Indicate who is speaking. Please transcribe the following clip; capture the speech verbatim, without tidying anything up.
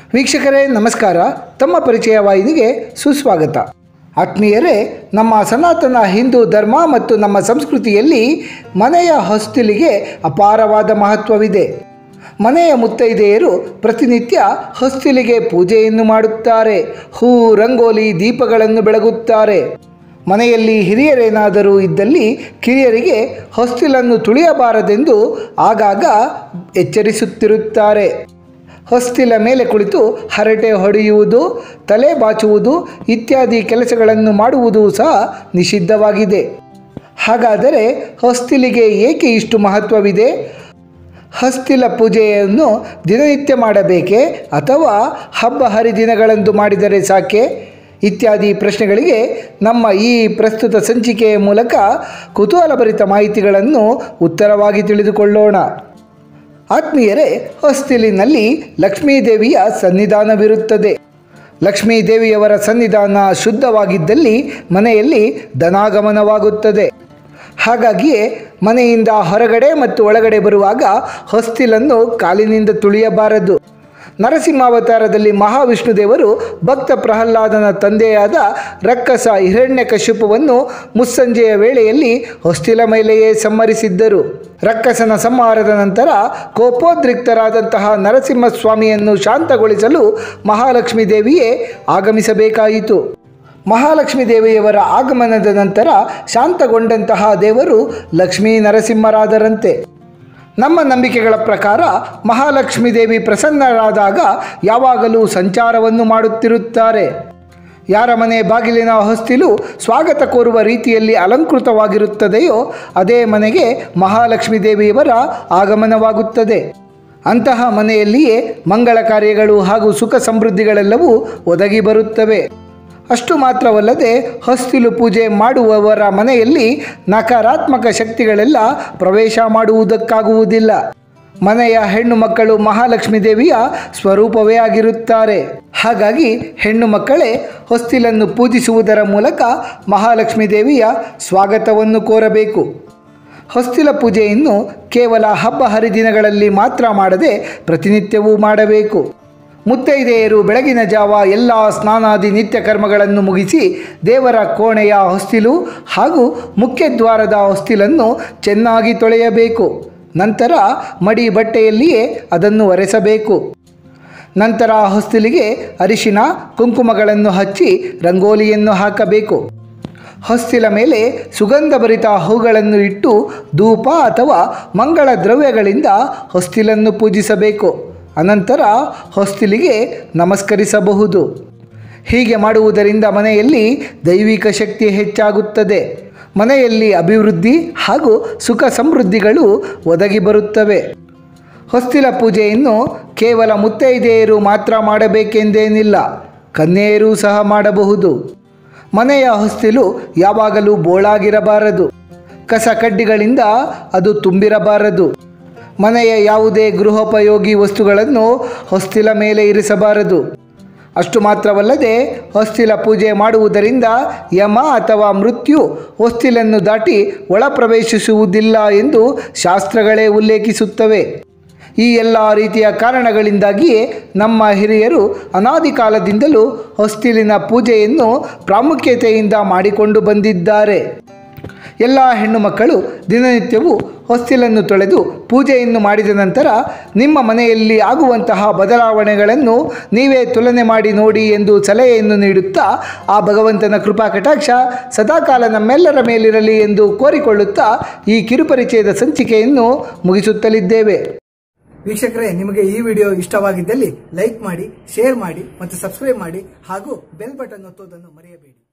Speaker 1: ವೀಕ್ಷಕರೇ ನಮಸ್ಕಾರ. ತಮ್ಮ ಪರಿಚಯ ವಾಹಿನಿಗೆ ಸುಸ್ವಾಗತ. ಆತ್ಮೀಯರೇ, ನಮ್ಮ ಸನಾತನ ಹಿಂದೂ ಧರ್ಮ ಮತ್ತು ನಮ್ಮ ಸಂಸ್ಕೃತಿಯಲ್ಲಿ ಮನೆಯ ಹೊಸ್ತಿಲಿಗೆ ಅಪಾರವಾದ ಮಹತ್ವವಿದೆ. ಮನೆಯ ಮುತ್ತೈದೆಯರು ಪ್ರತಿನಿತ್ಯ ಹೊಸ್ತಿಲಿಗೆ ಪೂಜೆಯನ್ನು ಮಾಡುತ್ತಾರೆ. ಹೂ, ರಂಗೋಲಿ, ದೀಪಗಳನ್ನು ಬೆಳಗುತ್ತಾರೆ. ಮನೆಯಲ್ಲಿ ಹಿರಿಯರೇನಾದರೂ ಇದ್ದಲ್ಲಿ ಕಿರಿಯರಿಗೆ ಹೊಸ್ತಿಲನ್ನು ತುಳಿಯಬಾರದೆಂದು ಆಗಾಗ ಎಚ್ಚರಿಸುತ್ತಿರುತ್ತಾರೆ. ಹೊಸ್ತಿಲ ಮೇಲೆ ಕುಳಿತು ಹರಟೆ ಹೊಡೆಯುವುದು, ತಲೆ ಬಾಚುವುದು ಇತ್ಯಾದಿ ಕೆಲಸಗಳನ್ನು ಮಾಡುವುದು ಸಹ ನಿಷಿದ್ಧವಾಗಿದೆ. ಹಾಗಾದರೆ ಹೊಸ್ತಿಲಿಗೆ ಏಕೆ ಇಷ್ಟು ಮಹತ್ವವಿದೆ? ಹೊಸ್ತಿಲ ಪೂಜೆಯನ್ನು ದಿನನಿತ್ಯ ಮಾಡಬೇಕೇ ಅಥವಾ ಹಬ್ಬ ಹರಿದಿನಗಳಂದು ಮಾಡಿದರೆ ಸಾಕೆ? ಇತ್ಯಾದಿ ಪ್ರಶ್ನೆಗಳಿಗೆ ನಮ್ಮ ಈ ಪ್ರಸ್ತುತ ಸಂಚಿಕೆಯ ಮೂಲಕ ಕುತೂಹಲಭರಿತ ಮಾಹಿತಿಗಳನ್ನು ಉತ್ತರವಾಗಿ ತಿಳಿದುಕೊಳ್ಳೋಣ. ಆತ್ಮೀಯರೇ, ಹೊಸ್ತಿಲಿನಲ್ಲಿ ಲಕ್ಷ್ಮೀದೇವಿಯ ಸನ್ನಿಧಾನವಿರುತ್ತದೆ. ಲಕ್ಷ್ಮೀದೇವಿಯವರ ಸನ್ನಿಧಾನ ಶುದ್ಧವಾಗಿದ್ದಲ್ಲಿ ಮನೆಯಲ್ಲಿ ಧನಾಗಮನವಾಗುತ್ತದೆ. ಹಾಗಾಗಿಯೇ ಮನೆಯಿಂದ ಹೊರಗಡೆ ಮತ್ತು ಒಳಗಡೆ ಬರುವಾಗ ಹೊಸ್ತಿಲನ್ನು ಕಾಲಿನಿಂದ ತುಳಿಯಬಾರದು. ನರಸಿಂಹಾವತಾರದಲ್ಲಿ ಮಹಾವಿಷ್ಣು ದೇವರು ಭಕ್ತ ಪ್ರಹ್ಲಾದನ ತಂದೆಯಾದ ರಕ್ಕಸ ಹಿರಣ್ಯಕಶಿಪುವನ್ನು ಮುಸ್ಸಂಜೆಯ ವೇಳೆಯಲ್ಲಿ ಹೊಸ್ತಿಲ ಮೇಲೆಯೇ ಸಂಹರಿಸಿದ್ದರು. ರಕ್ಕಸನ ಸಂಹಾರದ ನಂತರ ಕೋಪೋದ್ರಿಕ್ತರಾದಂತಹ ನರಸಿಂಹಸ್ವಾಮಿಯನ್ನು ಶಾಂತಗೊಳಿಸಲು ಮಹಾಲಕ್ಷ್ಮೀ ದೇವಿಯೇ ಆಗಮಿಸಬೇಕಾಯಿತು. ಮಹಾಲಕ್ಷ್ಮೀ ದೇವಿಯವರ ಆಗಮನದ ನಂತರ ಶಾಂತಗೊಂಡಂತಹ ದೇವರು ಲಕ್ಷ್ಮೀ ನರಸಿಂಹರಾದರಂತೆ. ನಮ್ಮ ನಂಬಿಕೆಗಳ ಪ್ರಕಾರ ಮಹಾಲಕ್ಷ್ಮೀ ದೇವಿ ಪ್ರಸನ್ನರಾದಾಗ ಯಾವಾಗಲೂ ಸಂಚಾರವನ್ನು ಮಾಡುತ್ತಿರುತ್ತಾರೆ. ಯಾರ ಮನೆ ಬಾಗಿಲಿನ ಹೊಸ್ತಿಲು ಸ್ವಾಗತ ಕೋರುವ ರೀತಿಯಲ್ಲಿ ಅಲಂಕೃತವಾಗಿರುತ್ತದೆಯೋ ಅದೇ ಮನೆಗೆ ಮಹಾಲಕ್ಷ್ಮೀ ದೇವಿಯವರ ಆಗಮನವಾಗುತ್ತದೆ. ಅಂತಹ ಮನೆಯಲ್ಲಿಯೇ ಮಂಗಳ ಕಾರ್ಯಗಳು ಹಾಗೂ ಸುಖ ಸಮೃದ್ಧಿಗಳೆಲ್ಲವೂ ಒದಗಿ ಬರುತ್ತವೆ. ಅಷ್ಟು ಮಾತ್ರವಲ್ಲದೆ ಹೊಸ್ತಿಲು ಪೂಜೆ ಮಾಡುವವರ ಮನೆಯಲ್ಲಿ ನಕಾರಾತ್ಮಕ ಶಕ್ತಿಗಳೆಲ್ಲ ಪ್ರವೇಶ ಮಾಡುವುದಕ್ಕಾಗುವುದಿಲ್ಲ. ಮನೆಯ ಹೆಣ್ಣು ಮಕ್ಕಳು ಮಹಾಲಕ್ಷ್ಮೀ ದೇವಿಯ ಸ್ವರೂಪವೇ ಆಗಿರುತ್ತಾರೆ. ಹಾಗಾಗಿ ಹೆಣ್ಣು ಮಕ್ಕಳೇ ಹೊಸ್ತಿಲನ್ನು ಪೂಜಿಸುವುದರ ಮೂಲಕ ಮಹಾಲಕ್ಷ್ಮೀ ದೇವಿಯ ಸ್ವಾಗತವನ್ನು ಕೋರಬೇಕು. ಹೊಸ್ತಿಲ ಪೂಜೆಯನ್ನು ಕೇವಲ ಹಬ್ಬ ಹರಿದಿನಗಳಲ್ಲಿ ಮಾತ್ರ ಮಾಡದೆ ಪ್ರತಿನಿತ್ಯವೂ ಮಾಡಬೇಕು. ಮುತ್ತೈದೆಯರು ಬೆಳಗಿನ ಜಾವ ಎಲ್ಲ ಸ್ನಾನಾದಿ ನಿತ್ಯ ಕರ್ಮಗಳನ್ನು ಮುಗಿಸಿ ದೇವರ ಕೋಣೆಯ ಹೊಸ್ತಿಲು ಹಾಗೂ ಮುಖ್ಯದ್ವಾರದ ಹೊಸ್ತಿಲನ್ನು ಚೆನ್ನಾಗಿ ತೊಳೆಯಬೇಕು. ನಂತರ ಮಡಿ ಬಟ್ಟೆಯಲ್ಲಿಯೇ ಅದನ್ನು ಒರೆಸಬೇಕು. ನಂತರ ಹೊಸ್ತಿಲಿಗೆ ಅರಿಶಿನ ಕುಂಕುಮಗಳನ್ನು ಹಚ್ಚಿ ರಂಗೋಲಿಯನ್ನು ಹಾಕಬೇಕು. ಹೊಸ್ತಿಲ ಮೇಲೆ ಸುಗಂಧಭರಿತ ಹೂಗಳನ್ನು ಇಟ್ಟು ಧೂಪ ಅಥವಾ ಮಂಗಳ ದ್ರವ್ಯಗಳಿಂದ ಹೊಸ್ತಿಲನ್ನು ಪೂಜಿಸಬೇಕು. ಅನಂತರ ಹೊಸ್ತಿಲಿಗೆ ನಮಸ್ಕರಿಸಬಹುದು. ಹೀಗೆ ಮಾಡುವುದರಿಂದ ಮನೆಯಲ್ಲಿ ದೈವಿಕ ಶಕ್ತಿ ಹೆಚ್ಚಾಗುತ್ತದೆ. ಮನೆಯಲ್ಲಿ ಅಭಿವೃದ್ಧಿ ಹಾಗೂ ಸುಖ ಸಮೃದ್ಧಿಗಳು ಒದಗಿ ಬರುತ್ತವೆ. ಹೊಸ್ತಿಲ ಪೂಜೆಯನ್ನು ಕೇವಲ ಮುತ್ತೈದೆಯರು ಮಾತ್ರ ಮಾಡಬೇಕೆಂದೇನಿಲ್ಲ, ಕನ್ಯೆಯರೂ ಸಹ ಮಾಡಬಹುದು. ಮನೆಯ ಹೊಸ್ತಿಲು ಯಾವಾಗಲೂ ಬೋಳಾಗಿರಬಾರದು. ಕಸ ಕಡ್ಡಿಗಳಿಂದ ಅದು ತುಂಬಿರಬಾರದು. ಮನೆಯ ಯಾವುದೇ ಗೃಹೋಪಯೋಗಿ ವಸ್ತುಗಳನ್ನು ಹೊಸ್ತಿಲ ಮೇಲೆ ಇರಿಸಬಾರದು. ಅಷ್ಟು ಮಾತ್ರವಲ್ಲದೆ ಹೊಸ್ತಿಲ ಪೂಜೆ ಮಾಡುವುದರಿಂದ ಯಮ ಅಥವಾ ಮೃತ್ಯು ಹೊಸ್ತಿಲನ್ನು ದಾಟಿ ಒಳ ಪ್ರವೇಶಿಸುವುದಿಲ್ಲ ಎಂದು ಶಾಸ್ತ್ರಗಳೇ ಉಲ್ಲೇಖಿಸುತ್ತವೆ. ಈ ಎಲ್ಲ ರೀತಿಯ ಕಾರಣಗಳಿಂದಾಗಿಯೇ ನಮ್ಮ ಹಿರಿಯರು ಅನಾದಿ ಕಾಲದಿಂದಲೂ ಹೊಸ್ತಿಲಿನ ಪೂಜೆಯನ್ನು ಪ್ರಾಮುಖ್ಯತೆಯಿಂದ ಮಾಡಿಕೊಂಡು ಬಂದಿದ್ದಾರೆ. ಎಲ್ಲ ಹೆಣ್ಣು ಮಕ್ಕಳು ದಿನನಿತ್ಯವೂ ಹೊಸ್ತಿಲನ್ನು ತೊಳೆದು ಪೂಜೆಯನ್ನು ಮಾಡಿದ ನಂತರ ನಿಮ್ಮ ಮನೆಯಲ್ಲಿ ಆಗುವಂತಹ ಬದಲಾವಣೆಗಳನ್ನು ನೀವೇ ತುಲನೆ ಮಾಡಿ ನೋಡಿ ಎಂದು ಸಲಹೆಯನ್ನು ನೀಡುತ್ತಾ ಆ ಭಗವಂತನ ಕೃಪಾ ಕಟಾಕ್ಷ ಸದಾಕಾಲ ನಮ್ಮೆಲ್ಲರ ಮೇಲಿರಲಿ ಎಂದು ಕೋರಿಕೊಳ್ಳುತ್ತಾ ಈ ಕಿರುಪರಿಚಯದ ಸಂಚಿಕೆಯನ್ನು ಮುಗಿಸುತ್ತಲಿದ್ದೇವೆ.
Speaker 2: ವೀಕ್ಷಕರೇ, ನಿಮಗೆ ಈ ವಿಡಿಯೋ ಇಷ್ಟವಾಗಿದ್ದಲ್ಲಿ ಲೈಕ್ ಮಾಡಿ, ಶೇರ್ ಮಾಡಿ ಮತ್ತು ಸಬ್ಸ್ಕ್ರೈಬ್ ಮಾಡಿ ಹಾಗೂ ಬೆಲ್ ಬಟನ್ ಒತ್ತುವುದನ್ನು ಮರೆಯಬೇಡಿ.